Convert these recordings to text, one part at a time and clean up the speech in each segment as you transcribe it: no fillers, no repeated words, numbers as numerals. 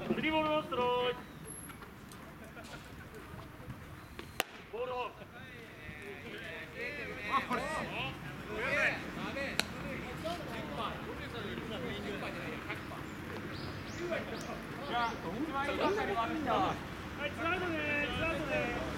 スリーボールのストライク。ボールオフ。はい、ツーアウトね、ツーアウトね。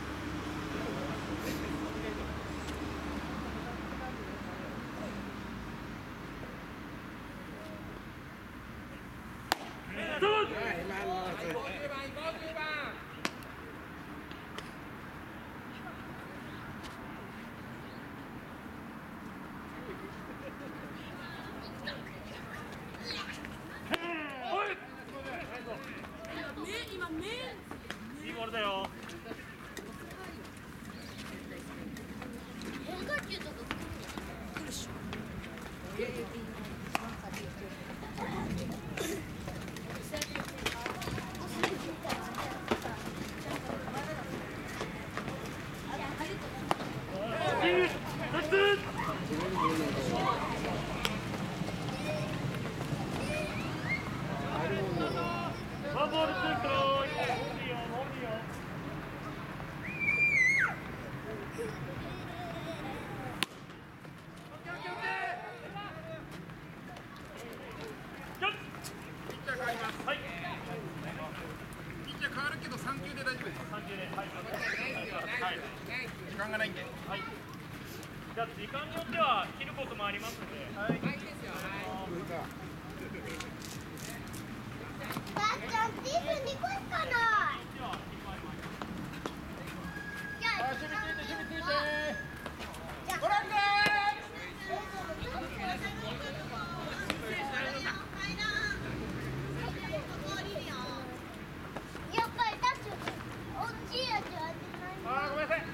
いいボールだよ。ワンボールツーストライク。いいよ、もういいよ。はい。 ピッチャー変わるけど3球で大丈夫です。 3球で、はい。 はい。時間がないんで。はい。 じゃあ時間によっては切ることもありますので。はい。はいですよ。はい。 ばあちゃん、ティース2個しかない。じゃあ、 守備ついて、守備ついて。 じゃあ、 ご覧ね。 やっぱりタッチ、おっちいやつはあー、ごめんなさい。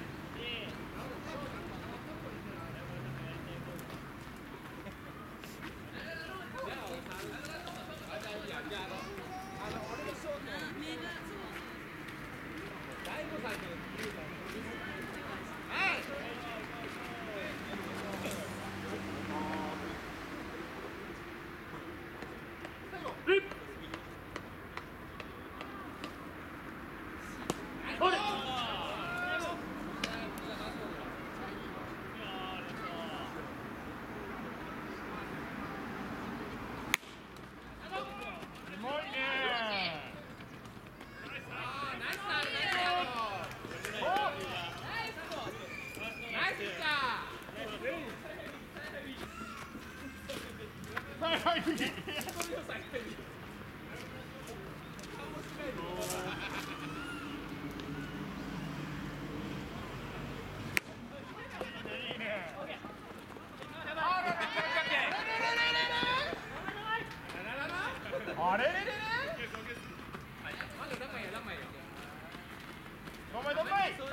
あれれれれ。どんまいどんまい。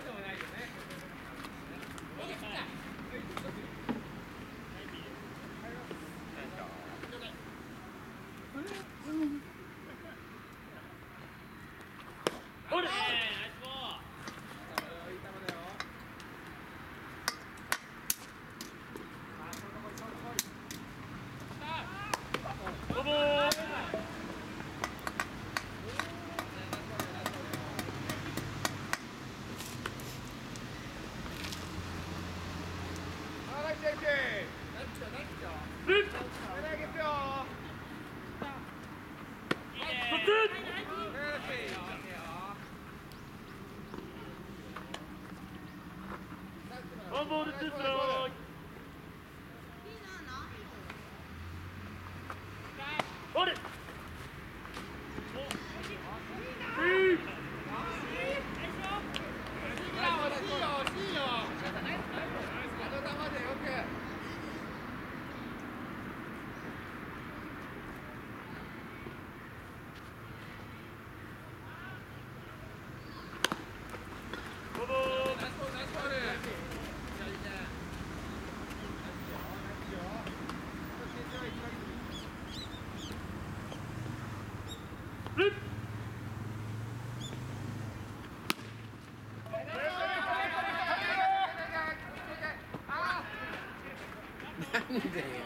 ボール。ナイスボール。どうもー。ワンボールツーストライク。ボール。どうもー。 なんでよ。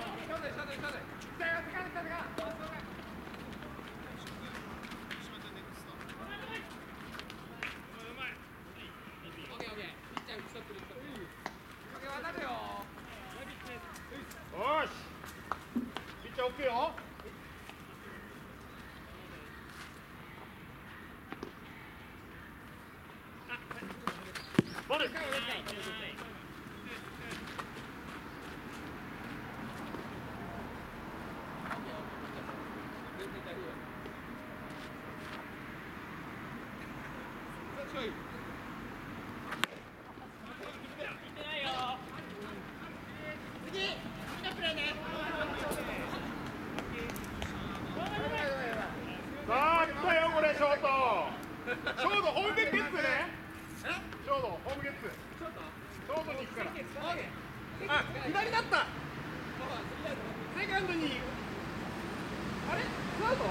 さあ来たよこれショートホームゲッツねショートホームゲッツショートに行くからあ左だったセカンドにあれスアウト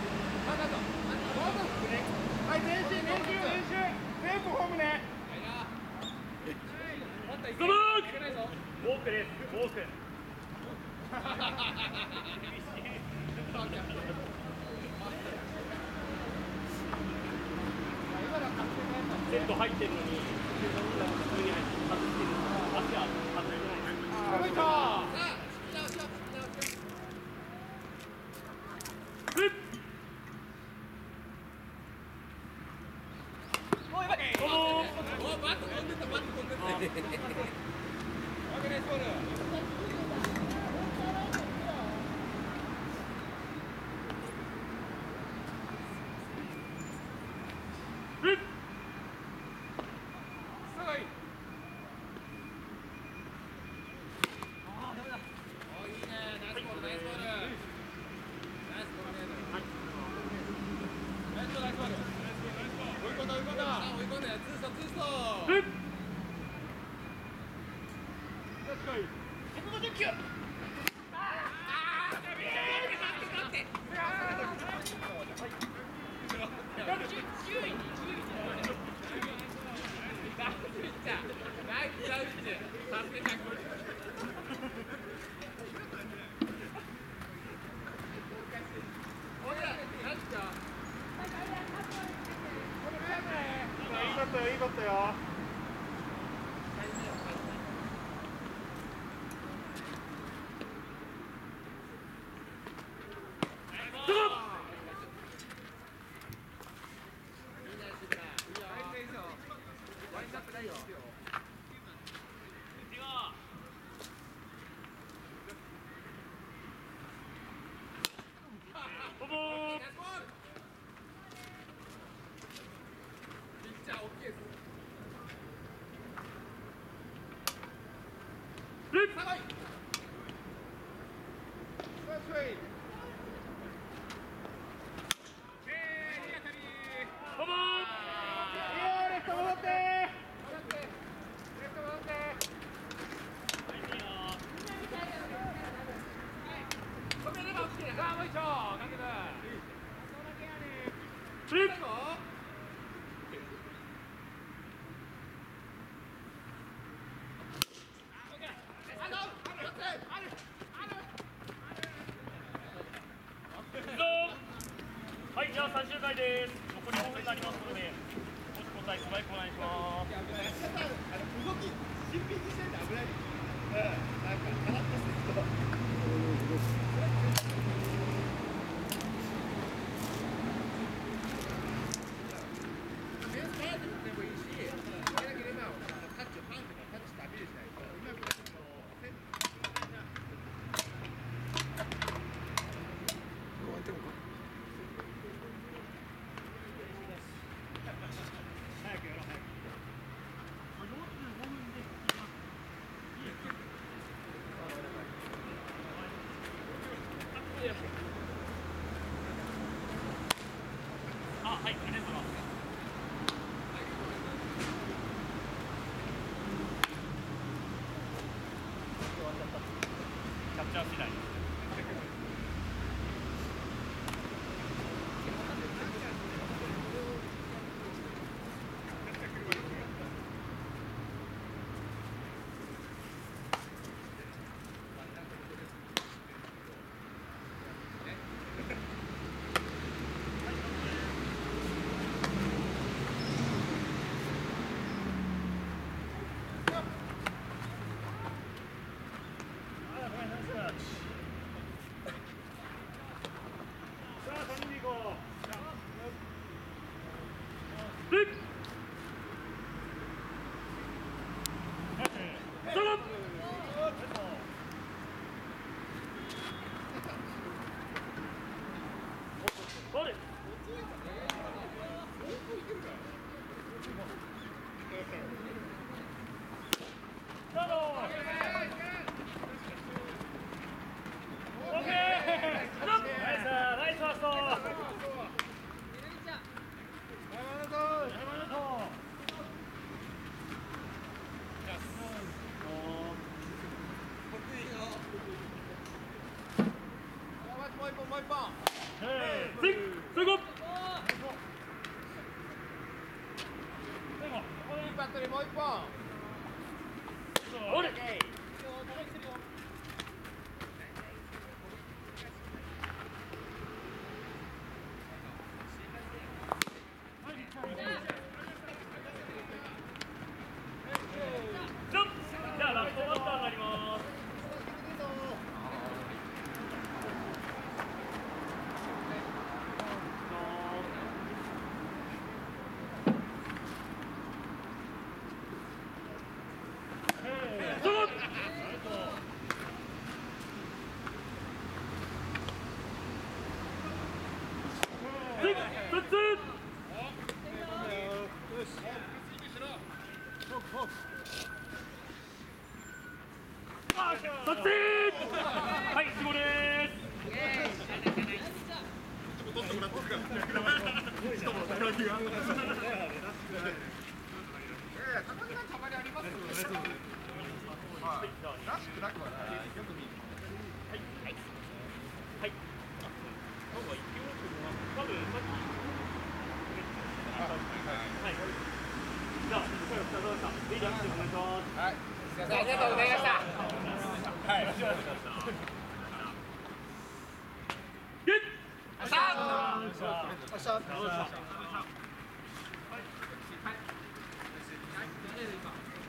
はい練習テープホームねストライクウォークですウォークセット入ってるのに普通に外してる足は外れてない届いたいいことよはい、じゃあ最終回です。残り5分になりますので、少し交代ストライクお願いします。 動き新品にしてんで危ないなんかカラッとするとベース変えてもいいし、できればタッチをパンとかタッチしてアピールしないとうまくあ、はい、ありがとうございます。キャッチャー次第。 もう一本。 スイングいいバッテリーもう一本。 オレじゃあラストバッターになります。はい、仕事です。 取ってもらってるから。しかも高木が。たまにありますよね。らしくなくはない。よく見る。 はい。はい。はい。なんか勢いよく多分さっき。はい。じゃあ、最後お疲れ様でした。リーダーしてお願いします。 はい。すみません、ありがとうございました。はい。 ゲッ。